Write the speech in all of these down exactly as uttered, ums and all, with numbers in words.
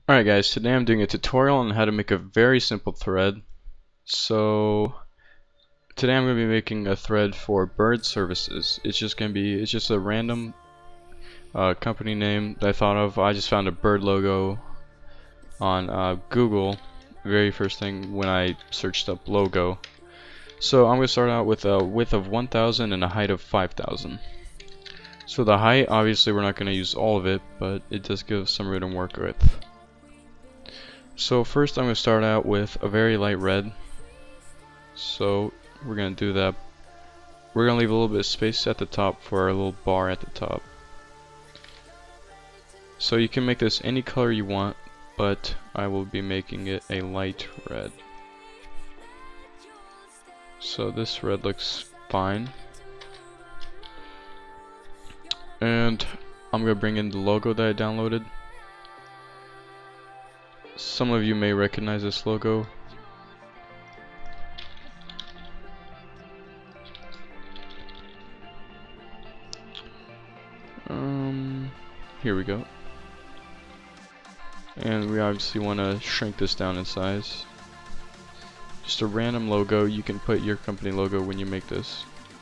Alright guys, today I'm doing a tutorial on how to make a very simple thread. So today I'm going to be making a thread for bird services. It's just going to be, it's just a random uh, company name that I thought of. I just found a bird logo on uh, Google, very first thing when I searched up logo. So I'm going to start out with a width of one thousand and a height of five thousand. So the height, obviously we're not going to use all of it, but it does give some room to work with. So first I'm going to start out with a very light red. So we're going to do that. We're going to leave a little bit of space at the top for our little bar at the top. So you can make this any color you want, but I will be making it a light red. So this red looks fine. And I'm going to bring in the logo that I downloaded. Some of you may recognize this logo. Um, here we go. And we obviously want to shrink this down in size. Just a random logo. You can put your company logo when you make this.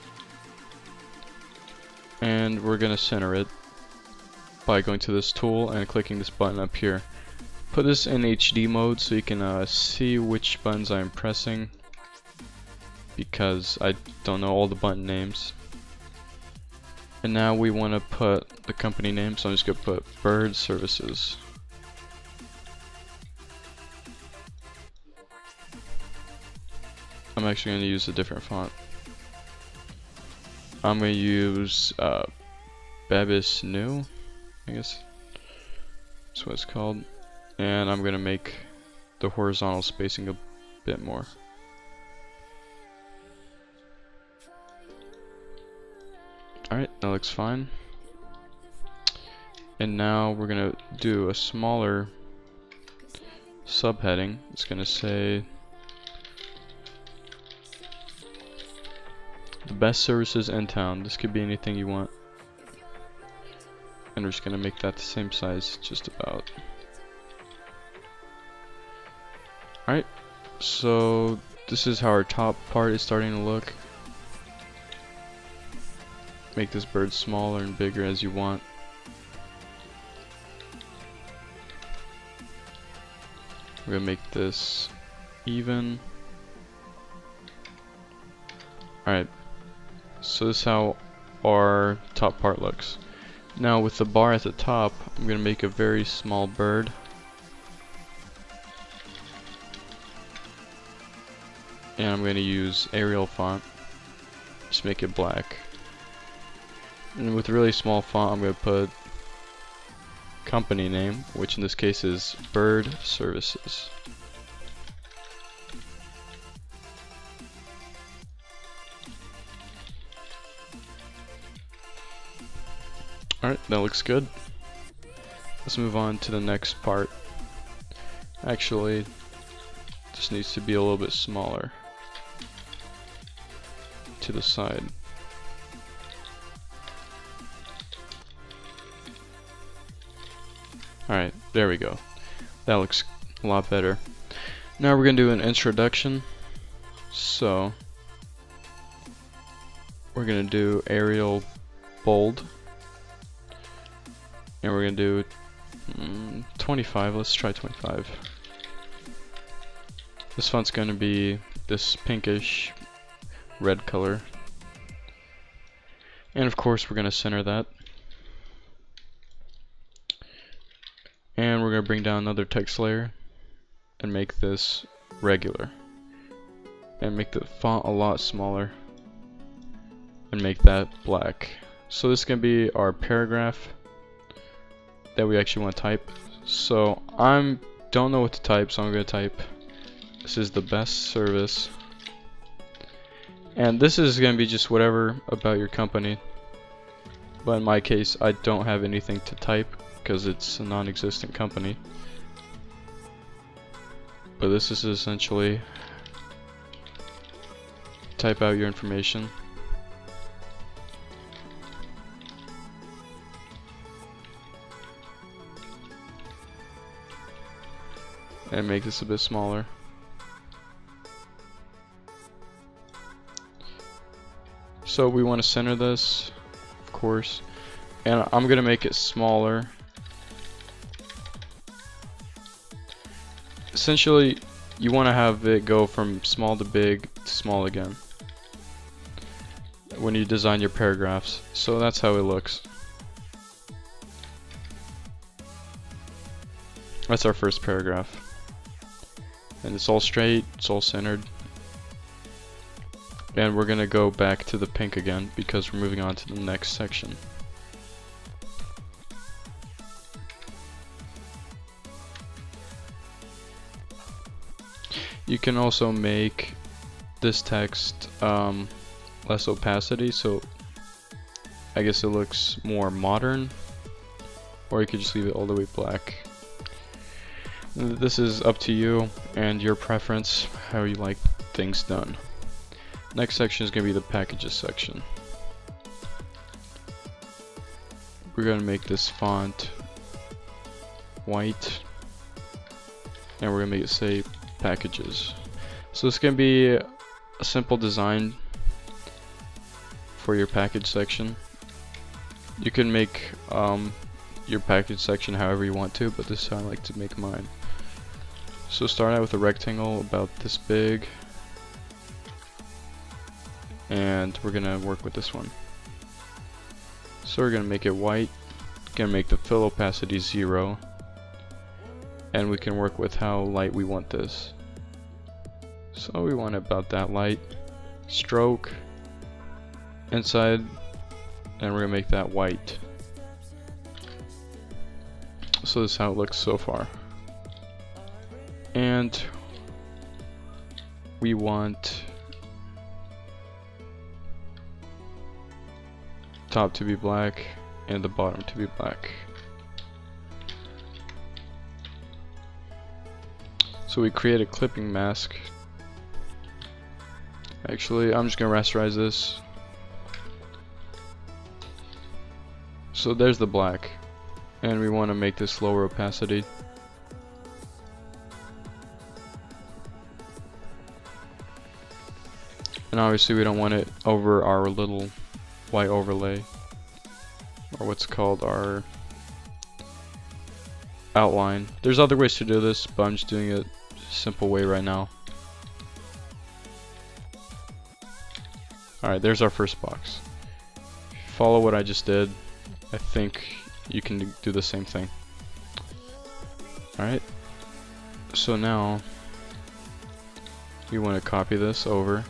And we're going to center it by going to this tool and clicking this button up here. Put this in H D mode so you can uh, see which buttons I'm pressing, because I don't know all the button names. And now we want to put the company name, so I'm just going to put Bird Services. I'm actually going to use a different font. I'm going to use uh, Babis New, I guess that's what it's called. And I'm going to make the horizontal spacing a bit more. Alright, that looks fine. And now we're going to do a smaller subheading. It's going to say the best services in town. This could be anything you want. And we're just going to make that the same size, just about. Alright, so this is how our top part is starting to look. Make this bird smaller and bigger as you want. We're gonna make this even. Alright, so this is how our top part looks. Now with the bar at the top, I'm gonna make a very small bird. And I'm going to use Arial font, just make it black. And with a really small font, I'm going to put company name, which in this case is Bird Services. Alright, that looks good. Let's move on to the next part. Actually, this needs to be a little bit smaller to the side. Alright, there we go. That looks a lot better. Now we're going to do an introduction. So we're going to do Arial bold. And we're going to do mm, twenty-five. Let's try twenty-five. This font's going to be this pinkish red color. And of course we're going to center that. And we're going to bring down another text layer and make this regular. And make the font a lot smaller. And make that black. So this is going to be our paragraph that we actually want to type. So I don't know what to type, so I'm going to type, this is the best service. And this is going to be just whatever about your company. But in my case, I don't have anything to type because it's a non-existent company. But this is essentially type out your information. and make this a bit smaller. So we want to center this, of course, and I'm gonna make it smaller. Essentially, you want to have it go from small to big to small again when you design your paragraphs. So that's how it looks. That's our first paragraph. And it's all straight, it's all centered. And we're gonna go back to the pink again because we're moving on to the next section. You can also make this text um, less opacity, so I guess it looks more modern, or you could just leave it all the way black. This is up to you and your preference, how you like things done. Next section is going to be the packages section. We're going to make this font white, and we're going to make it say packages. So it's going to be a simple design for your package section. You can make um, your package section however you want to, but this is how I like to make mine. So start out with a rectangle about this big, and we're gonna work with this one. So we're gonna make it white, gonna make the fill opacity zero, and we can work with how light we want this. So we want it about that light. Stroke inside, and we're gonna make that white. So this is how it looks so far. And we want top to be black and the bottom to be black. So we create a clipping mask. Actually, I'm just gonna rasterize this. So there's the black, and we want to make this lower opacity. And obviously we don't want it over our little white overlay, or what's called our outline. There's other ways to do this, but I'm just doing it a simple way right now. Alright, there's our first box. Follow what I just did. I think you can do the same thing. Alright, so now we want to copy this over.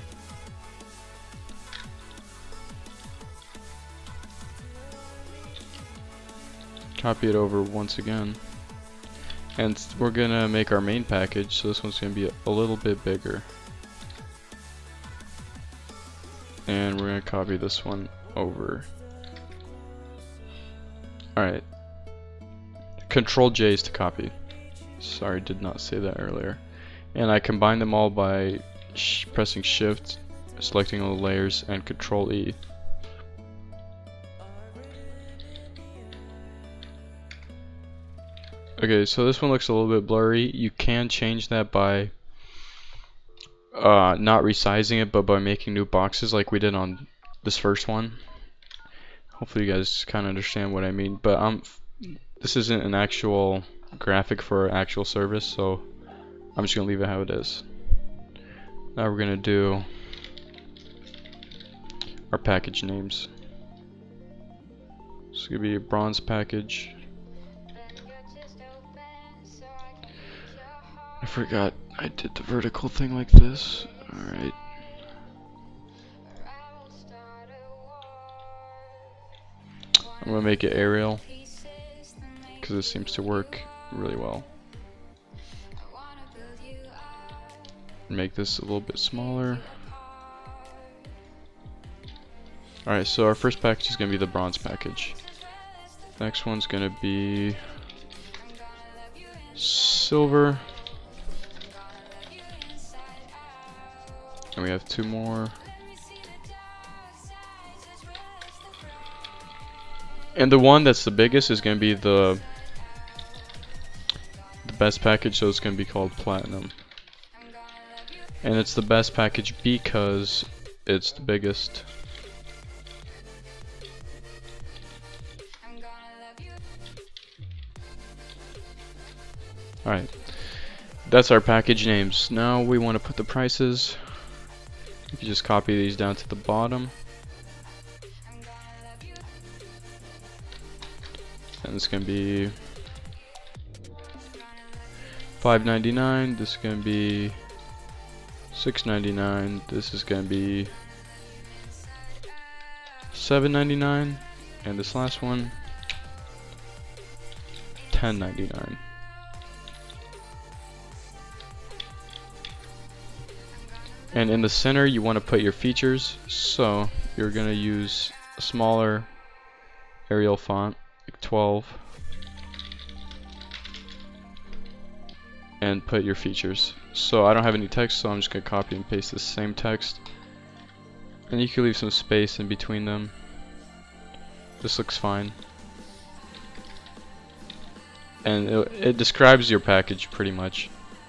Copy it over once again, and we're gonna make our main package, so this one's gonna be a, a little bit bigger, and we're gonna copy this one over. Alright, Control J is to copy. Sorry, did not say that earlier. And I combine them all by sh pressing Shift, selecting all the layers, and Control E. Okay, so this one looks a little bit blurry. You can change that by uh, not resizing it, but by making new boxes like we did on this first one. Hopefully you guys kind of understand what I mean, but um, this isn't an actual graphic for an actual service, so I'm just going to leave it how it is. Now we're going to do our package names. It's going to be a bronze package. I forgot I did the vertical thing like this. Alright. I'm gonna make it Arial because it seems to work really well. Make this a little bit smaller. Alright, so our first package is gonna be the bronze package. Next one's gonna be silver. And we have two more. And the one that's the biggest is going to be the, the best package, so it's going to be called Platinum. And it's the best package because it's the biggest. Alright, that's our package names. Now we want to put the prices. You can just copy these down to the bottom. And it's going to be five ninety-nine. This is going to be six ninety-nine. This is going to be seven ninety-nine. And this last one, ten ninety-nine. And in the center you want to put your features, so you're going to use a smaller Arial font, like twelve, and put your features. So I don't have any text, so I'm just going to copy and paste the same text, and you can leave some space in between them. This looks fine, and it, it describes your package pretty much.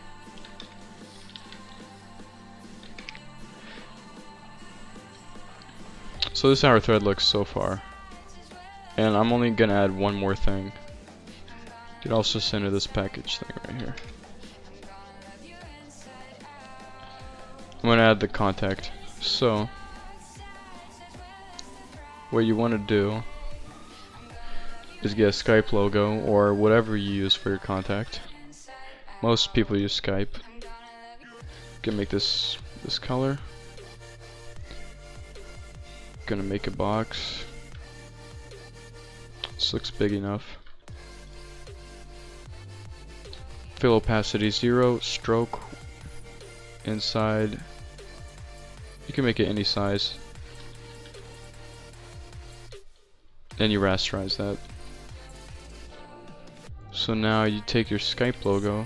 So this is how our thread looks so far, and I'm only gonna add one more thing. You can also center this package thing right here. I'm gonna add the contact. So what you want to do is get a Skype logo or whatever you use for your contact. Most people use Skype. You can make this this color. Gonna make a box. This looks big enough. Fill opacity zero, stroke inside. You can make it any size. Then you rasterize that. So now you take your Skype logo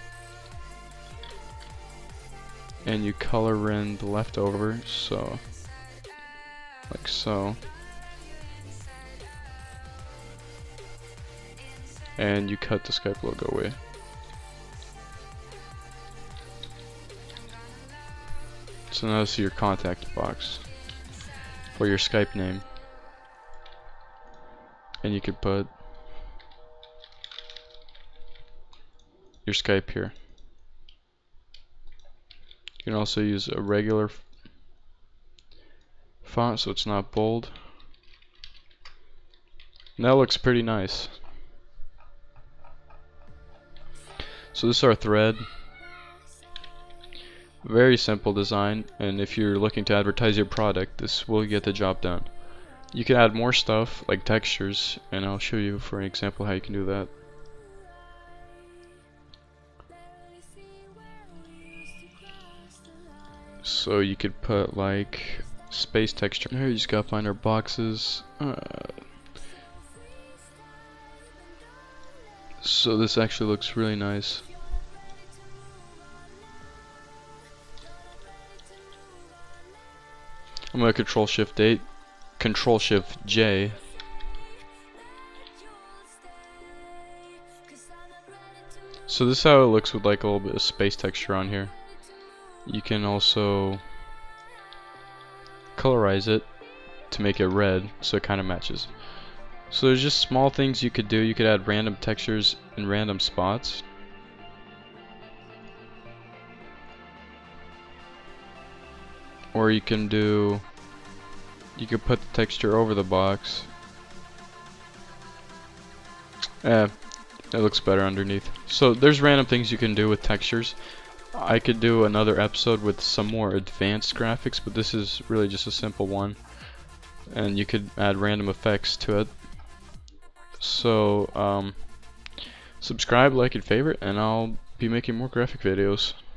and you color in the leftover, so like so, and you cut the Skype logo away. So now this is your contact box for your Skype name, and you could put your Skype here. You can also use a regular font so it's not bold. And that looks pretty nice. So this is our thread. Very simple design, and if you're looking to advertise your product, this will get the job done. You can add more stuff like textures, and I'll show you for an example how you can do that. So you could put like space texture. Here you just gotta find our boxes. Uh, so this actually looks really nice. I'm gonna control shift eight, control shift J. So this is how it looks with like a little bit of space texture on here. You can also colorize it to make it red so it kind of matches. So there's just small things you could do. You could add random textures in random spots. Or you can do, you could put the texture over the box. Eh, it looks better underneath. So there's random things you can do with textures. I could do another episode with some more advanced graphics, but this is really just a simple one, and you could add random effects to it. So um, subscribe, like, and favorite, and I'll be making more graphic videos.